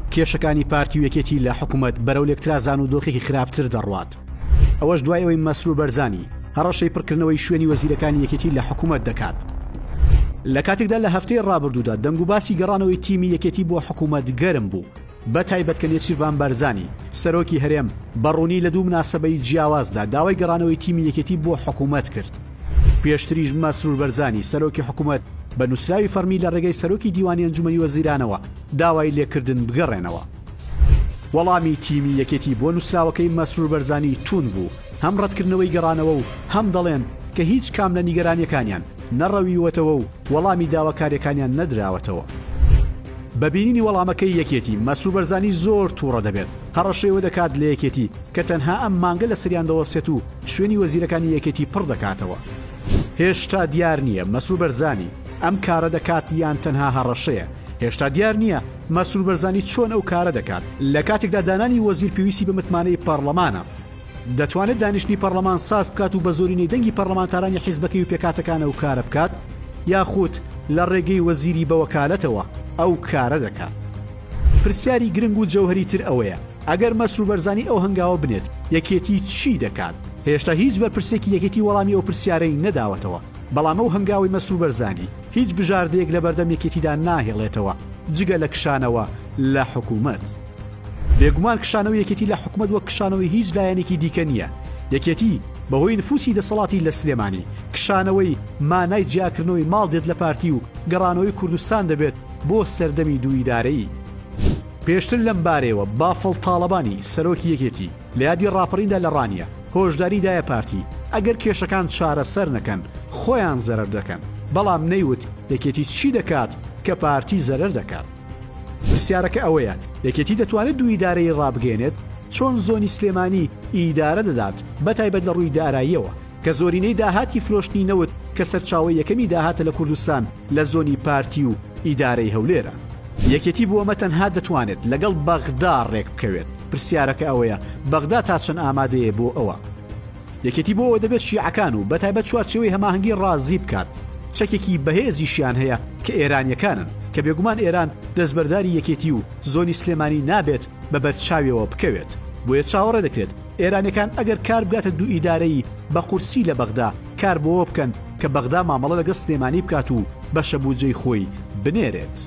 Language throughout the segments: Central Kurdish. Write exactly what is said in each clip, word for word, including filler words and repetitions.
کێشەکانی پارتی و یەکێتی لە حکوومەت بەرەو لێکترازان و دۆخێکی خراپتر دەڕوات. ئەوەش دوای ئەوەی مەسرور بەرزانی هەڕەشەی پڕکردنەوەی شوێنی وەزیرەکانی یەکێتی لە حکوومەت دەکات. لە کاتێکدا لە هەفتەی ڕابردوودا دەنگ و باسی گەڕانەوەی تیمی یەکێتی بۆ حکوومەت گەرم بوو، بە تایبەت کە نێچیروان بەرزانی سەرۆکی هەرێم بەڕوونی لە دوو مناسبەی جیاوازدا داوای گەڕانەوەی تیمی یەکێتی بۆ حکوومەت کرد. پێشتریش مەسرور بەرزانی سەرۆکی حکوومەت بە نووسراوی فەرمی لە ڕێگەی سەرۆکی دیوانی ئەنجومەنی وەزیرانەوە داوای لێکردن بگەڕێنەوە. وەڵامی تیمی یەکێتی بۆ نووسراوەکەی مەسرور بەرزانی تون بوو، هەم ڕەتکردنەوەی گەڕانەوە و هەم دەڵێن کە هیچ کام لە نیگەرانیەکانیان نەڕەویوەتەوە و وەڵامی داواکاریەکانیان نەدراوەتەوە. بەبینینی وەڵامەکەی یەکێتی مەسرور بەرزانی زۆر تووڕە دەبێت هەڕەشەوە دەکات لە یەکێتی کە تەنها ئەم مانگە لە سریان دەوەسێت و شوێنی وەزیرەکانی یەکێتی پڕ دەکاتەوە. هێشتا دیار نییە مەسرور بەرزانی ئەم کارە دەکات یان تەنها هەڕەشەیە. هێشتا دیار نییە مەسرور بەرزانی چۆن ئەو کارە دەکات. لە کاتێکدا دانانی وەزیر پێویستی بە متمانەی پەرلەمانە، دەتوانێت دانیشتنی پەرلەمان ساز بکات و بە زۆرینەی دەنگی پەرلەمانتارانی حیزبەکەی و پێکاتەکانە و کارە بکات، یاخود لە ڕێگەی وەزیری بەوەکالەتەوە ئەو کارە دەکات. پرسیاری گرنگ و جەوهری تر ئەوەیە ئەگەر مەسرور بەرزانی ئەو هەنگاوە بنێت یەکێتی چی دەکات؟ هێشتا هیچ بەرپرسێکی یەکێتی وەڵامی ئەو پرسیارەی نەداوەتەوە، بەڵام ئەو هەنگاوی مەسرور بەرزانی هیچ بژاردەیەک لە بەردەم یەکێتیدا ناهێڵێتەوە جگە لە کشانەوە لە حکوومەت. بێگومان کشانەوەی یەکێتی لە حکوومەت وەک کشانەوەی هیچ لایەنێکی دیکە نییە. یەکێتی بەهۆی نفوسی دەسەڵاتی لە سلێمانی کشانەوەی مانای جیاکردنەوەی ماڵ دێت لە پارتی و گەڕانەوەی کوردستان دەبێت بۆ سەردەمی دوو ئیدارەیی. پێشتر لەم بارەوە بافڵ تاڵەبانی سەرۆکی یەکێتی لە یادی ڕاپەڕیندا لە ڕانیە هۆشداری دایە پارتی ئەگەر کێشەکان چارەسەر نەکەن خۆیان زەرەر دەکەن، بەڵام نەیوت یەکێتی چی دەکات کە پارتی زەرەر دەکات. پرسیارەکە ئەوەیە یەکێتی دەتوانێت دوو ئیدارەی ڕابگەێنێت چۆن زۆنی سلێمانی ئیدارە دەدات بەتایبەت لە ڕووی داراییەوە کە زۆرینەی داهاتی فرۆشتنی نەوت کە سەرچاوی یەکەمی داهاتە لە کوردستان لە زۆنی پارتی و ئیدارەی هەولێرە. یەکێتی بۆ ئەمە تەنها دەتوانێت لەگەڵ بەغدا ڕێک بکەوێت. پرسیارەکە ئەوەیە بەغدا تا چەند ئامادەیە بۆ ئەوە. یەکێتی بۆ ئەوە دەبێت شیعەکان و بەتایبەت چوارچێوەی هەماهەنگی ڕازی بکات. چەکێکی بەهێزیشیان هەیە کە ئێرانیەکانن کە بێگومان ئێران دەستبەرداری یەکێتی و زۆنی سلێمانی نابێت بە بەرچاویەوە بکەوێت. بۆیە چاوەڕێ دەکرێت ئێرانەکان ئەگەر کار بگاتە دوو ئیدارەی بە قورسی لە بەغدا کار بۆەوە بکەن کە بەغدا مامەڵە لەگەڵ سلێمانی بکات و بەشە بوجەی خۆی بنێرێت.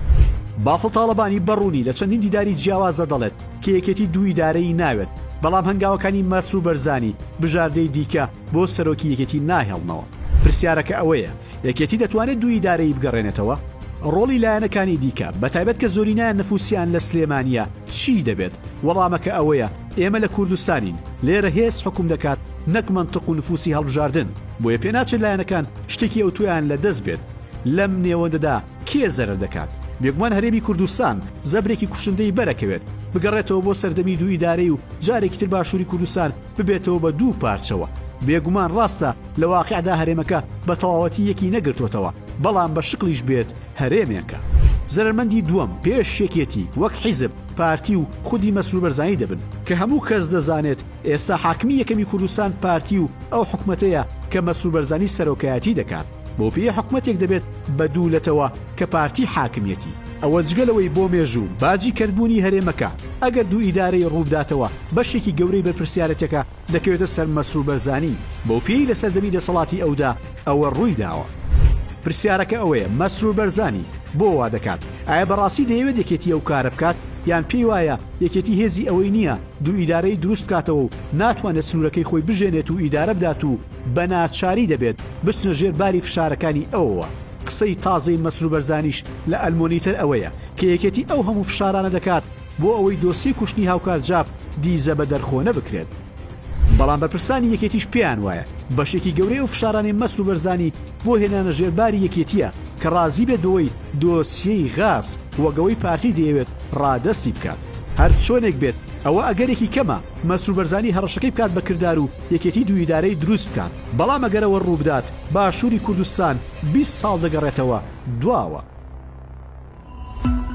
بافڵ تاڵەبانی بەڕوونی لە چەندین دیداری جیاوازە دەڵێت کە یەکێتی دوو ئیدارەی ناوێت، بەڵام هەنگاوەکانی مەسرور بەرزانی بژاردەی دیکە بۆ سەرۆکی یەکێتی ناهێڵنەوە. پرسیارەکە ئەوەیە یەکێتی دەتوانێت دوو ئیدارەی بگەڕێنێتەوە؟ ڕۆڵی لایەنەکانی دیکە بەتایبەت کە زۆرینیان نەفوسیان لە سلێمانیە چی دەبێت؟ وەڵامەکە ئەوەیە ئێمە لە کوردستانین، لێرە هێز حکوم دەکات نەک منتق و نفوسی هەڵبژاردن، بۆیە پێناچێت لایەنەکان شتێکی ئەو تویان لە دەست بێت. لەم نێوەندەدا کێ زەرەر دەکات؟ بێگومان هەرێمی کوردستان زەبرێکی کوشندەی بەرەکەوێت بگەڕێتەوە بۆ سەردەمی دوو ئیدارەی و جارێکی تر باشووری کوردستان ببێتەوە بە دوو پارچەوە. بێگومان ڕاستە لە واقعدا هەرێمەکە بە تەواوەتی یەکی نەگرتوتەوە، بەڵام بە شکلیش بێت هەرێمێکە. زەرمەندی دووەم پێش یەکێتی وەک حیزب، پارتی و خودی مەسرور بەرزانی دەبن کە هەموو کەس دەزانێت ئێستا حاکمی یەکەمی کوردستان پارتی و ئەو حکومەتەیە کە مەسرور بەرزانی سەرۆکایەتی دەکات. بۆ پێی حکومەتێک دەبێت بە دوولەتەوە کە پارتی حاکمیەتی. ئەوە جگەلەوەی بۆ مێژوو باجی کردبوونی هەرێمەکە ئەگەر دوو ئیدارەی ڕووبداتەوە بەشێکی گەورەی بەرپرسیارەتەکە دەکەوێتە سەر مەسرور بەرزانی. بۆ پێی لە سەردەمی دەسەڵاتی ئەودا ئەوە ڕووی داوە. پرسیارەکە ئەوەیە مەسرور بەرزانی بۆ وا دەکات؟ ئایا بەڕاستی دەیەوێت یەکێتی ئەو کارە بکات یان پێی وایە یەکێتی هێزی ئەوەی نییە دوو ئیدارەی دروست بکاتەوە و ناتوانێت سنوورەکەی خۆی بژێنێت و ئیدارە بدات و بە ناچاری دەبێت بچنە ژێر باری فشارەکانی ئەوەوە؟ قسەی تازەی مەسرور بەرزانیش لە ئەلمۆنیتر ئەوەیە کە یەکێتی ئەو هەموو فشارانە دەکات بۆ ئەوەی دۆسی کوشتنی هاوکار جاف دیزە بە دەرخۆ نەبکرێت. بەڵام بەرپرسانی یەکێتیش پێیان وایە بەشێکی گەورەی و فشارانی مەسرور بەرزانی بۆ هێنانە ژێرباری یەکێتیە کە ڕازی بێت دەوەی دۆسیەی غاز وەگەوەی پارتی دەیەوێت ڕادەستی بکات. هەر چۆنێک بێت ئەوە ئەگەرێکی کەمە مەسرور بەرزانی هەڕەشەکەی بکات بە کردار و یەکێتی دوو ئیدارەی دروست بکات، بەڵام ئەگەرەوە ڕوو بدات باشووری کوردستان بیست ساڵ دەگەڕێتەوە دواوە.